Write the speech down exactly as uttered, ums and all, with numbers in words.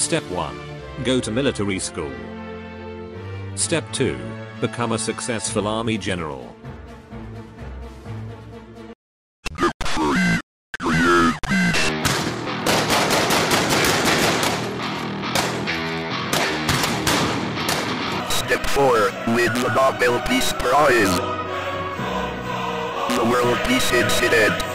Step one. Go to military school. Step two. Become a successful army general. Step four. Win the Nobel Peace Prize. The World Peace Incident.